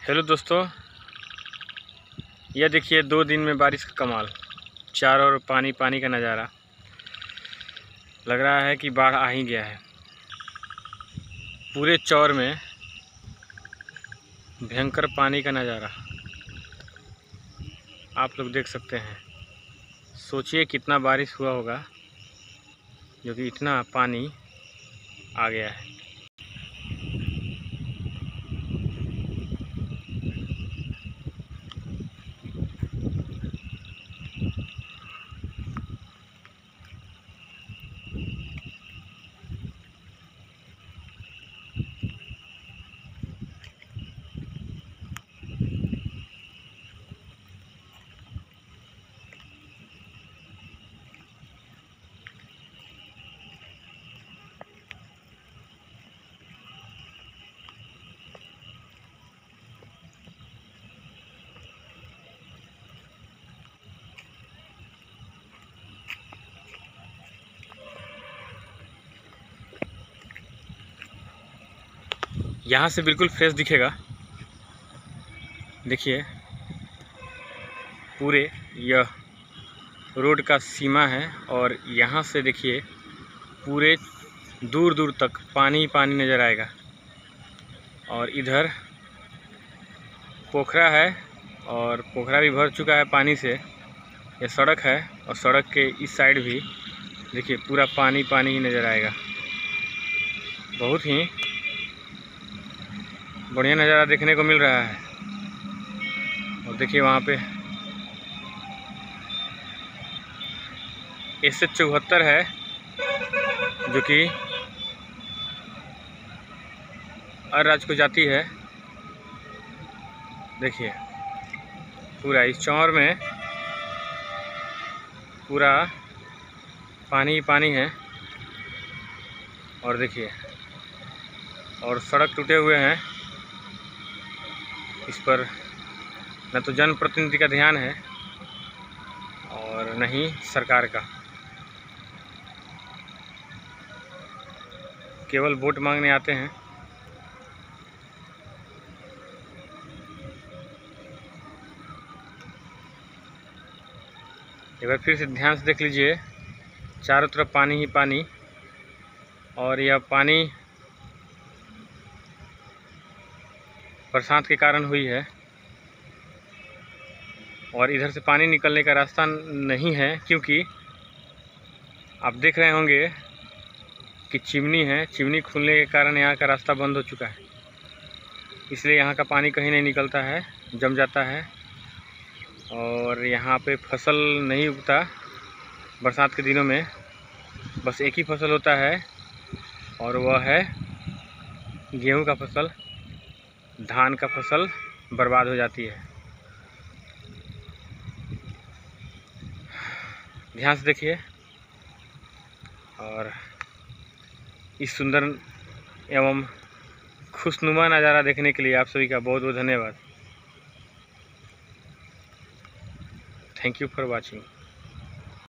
Hello दोस्तों, यह देखिए 2 दिन में बारिश का कमाल। चारों ओर पानी पानी का नज़ारा। लग रहा है कि बाढ़ आ ही गया है। पूरे चौर में भयंकर पानी का नज़ारा आप लोग देख सकते हैं। सोचिए कितना बारिश हुआ होगा जो कि इतना पानी आ गया है। यहाँ से बिल्कुल फ्रेश दिखेगा। देखिए पूरे यह रोड का सीमा है और यहाँ से देखिए पूरे दूर दूर तक पानी ही पानी नज़र आएगा। और इधर पोखरा है और पोखरा भी भर चुका है पानी से। यह सड़क है और सड़क के इस साइड भी देखिए पूरा पानी पानी ही नज़र आएगा। बहुत ही बढ़िया नज़ारा देखने को मिल रहा है। और देखिए वहाँ पे SH74 है जो कि हर राज्य को जाती है। देखिए पूरा इस चौर में पूरा पानी ही पानी है। और देखिए और सड़क टूटे हुए हैं। इस पर न तो जनप्रतिनिधि का ध्यान है और न ही सरकार का। केवल वोट मांगने आते हैं। एक बार फिर से ध्यान से देख लीजिए, चारों तरफ पानी ही पानी। और यह पानी बरसात के कारण हुई है। और इधर से पानी निकलने का रास्ता नहीं है, क्योंकि आप देख रहे होंगे कि चिमनी है। चिमनी खुलने के कारण यहाँ का रास्ता बंद हो चुका है। इसलिए यहाँ का पानी कहीं नहीं निकलता है, जम जाता है। और यहाँ पे फसल नहीं उगता बरसात के दिनों में। बस एक ही फसल होता है और वह है गेहूं का फसल। धान का फसल बर्बाद हो जाती है। ध्यान से देखिए और इस सुंदर एवं खुशनुमा नज़ारा देखने के लिए आप सभी का बहुत बहुत धन्यवाद। Thank you for watching.